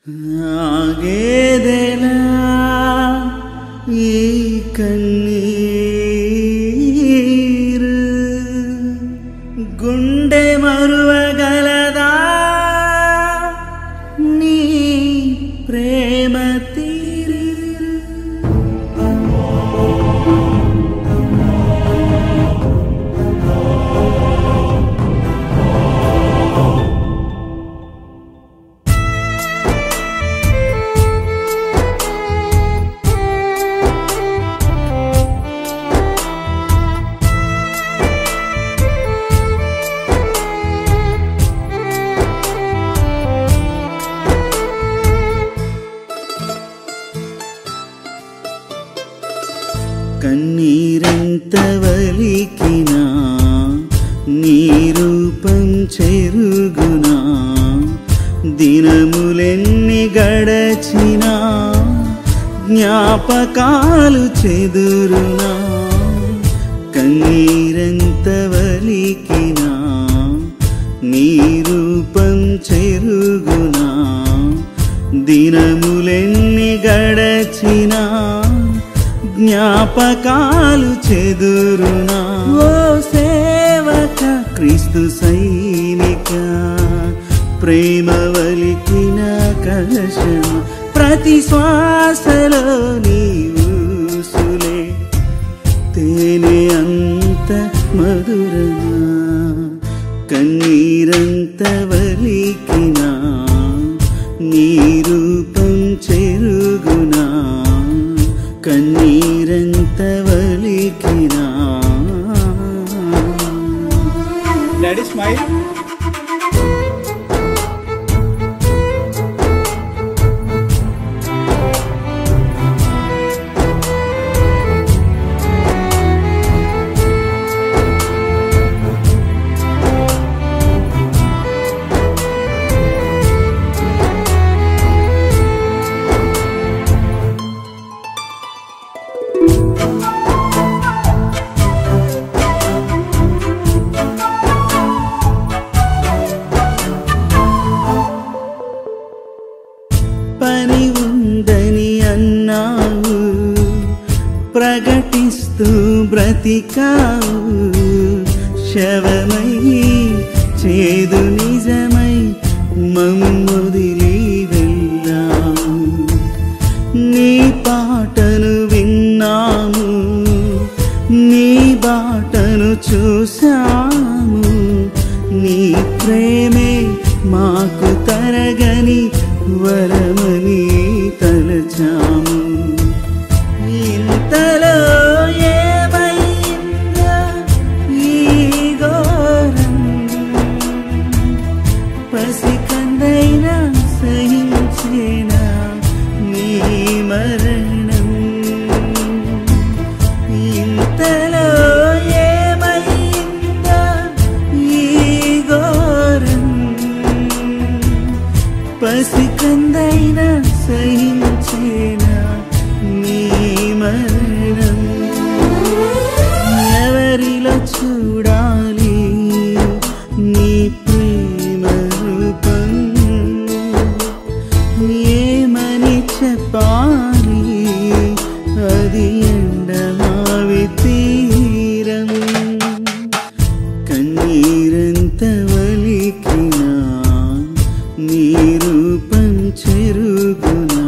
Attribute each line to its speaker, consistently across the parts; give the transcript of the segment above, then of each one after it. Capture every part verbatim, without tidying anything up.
Speaker 1: ఆగేదెలా ఈ కన్నీరు గుండె మరువగలదా నీ ప్రేమ తీరు కన్నీరెంత వలికినా నీ రూపం చెరుగునా దినములెన్ని గడచినా జ్ఞాపకాలు చెదురునా కన్నీరెంత వలికినా నీ రూపం చెరుగునా దినములెన్ని గడచినా జ్ఞాపకాలు చెదురునా ఓ సేవక క్రీస్తు సైనిక ప్రేమ వలికిన కలశం ప్రతి శ్వాసలో నీవుసులే తేనె అంత మధురమా కన్నీరంత వలికినా నీ రూపం చెరుగునా కన్నీరంత వలికినా
Speaker 2: డాడీ స్మైల్
Speaker 1: పని ఉందని అన్నావు ప్రకటిస్తూ బ్రతికావు శవమై చేదు నిజమై మమ్మొదిలి వెళ్ళావు నీ పాటను విన్నాము నీ బాటను చూసాము నీ ప్రేమే మాకు తరగని వరమని తలచాము ఇంతలో ఏమైందో ఈ ఘోరం పసికందైనా సహించేనా నీ మరణం ఇంతలో ఏమైందో ఈ ఘోరం పసికందైనా సహించేనా నీ మరణం ఎవరిలో చూడాలి నీ ప్రేమ రూపం ఏమని చెప్పాలి అది ఎండమావి తీరం కన్నీరంత వలికినా నీ రూపం చెరుగునా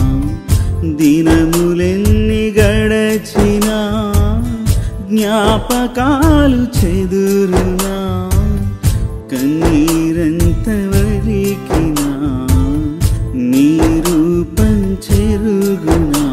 Speaker 1: దినములెన్ని గడచినా జ్ఞాపకాలు చెదురునా కన్నీరంత వలికినా నీ రూపం చెరుగునా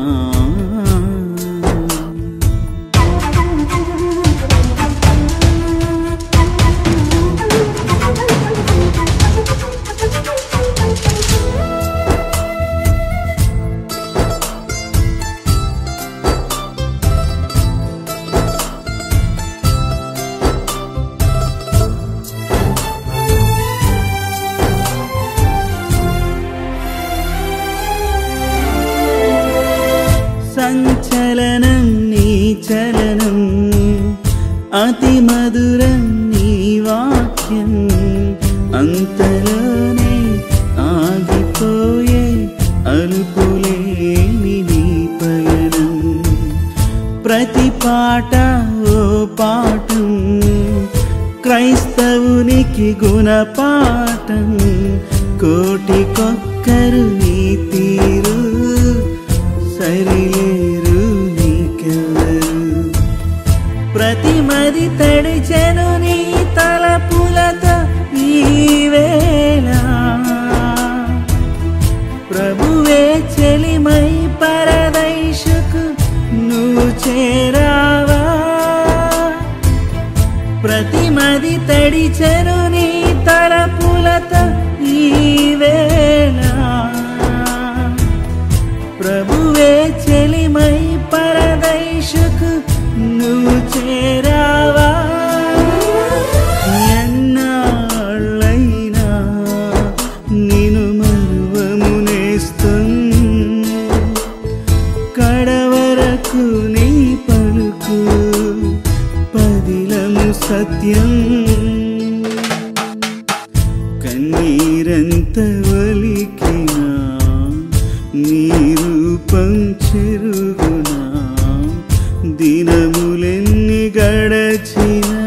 Speaker 1: సంచలనం నీ చలనం అతి మధురం నీ వాక్యం అంతలోనే ఆగిపోయే అలుపులేని నీ పయనం ప్రతి పాట ఓ పాఠం క్రైస్తవునికి గుణపాఠం కోటికొక్కరు నీ తీరు సరిలేరు నీకెవరు ప్రతి మది తడిచెను నీ తలపులతో ఈ వేళ ప్రభువే చెలిమై పరదైషుకు నువ్వు చేరావా ప్రతి మది తడిచెను నీ తలపులతో ఈ వేళ ప్రభువే చెలిమై పరదైషుకు నువ్వు చేరావా ఎన్నాళ్ళైనా నిన్ను మరువము నేస్తం కడవరకు నీ పలుకు పదిలము సత్యం కన్నీరంత వలికినా నీ రూపం చెరుగునా దినములెన్ని గడచినా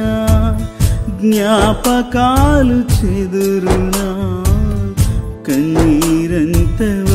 Speaker 1: జ్ఞాపకాలు చెదురునా కన్నీరంత